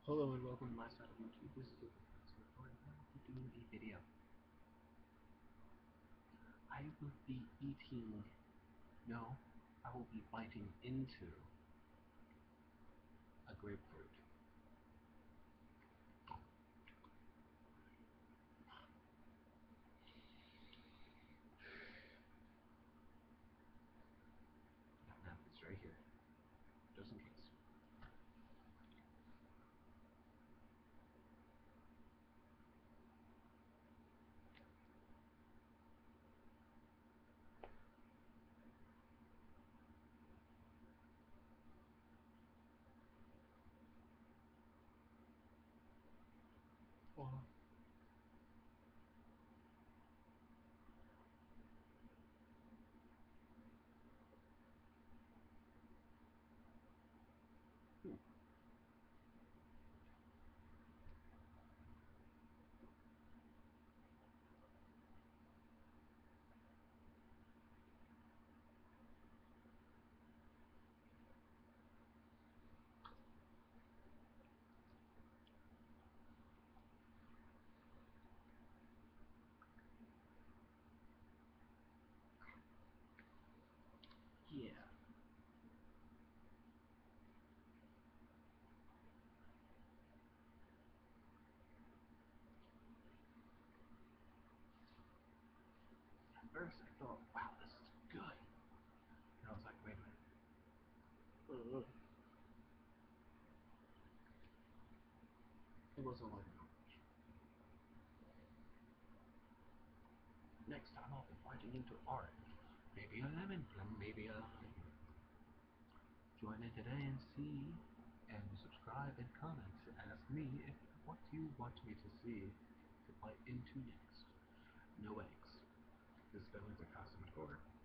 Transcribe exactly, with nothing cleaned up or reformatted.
Hello and welcome to my side of YouTube. This is Professor and I will be doing a video. I will be eating, no, I will be biting into a grapefruit. Now it's right here, just in case. Oh. Hmm. Yeah. At first I thought, wow, this is good. And I was like, wait a minute. Uh, it wasn't like that. Next time I'll be biting into orange. Maybe a lemon, maybe a lime. Join in today and see, and subscribe and comment to ask me if what you want me to see to bite into next. No eggs. This is Billings at Casa Mator.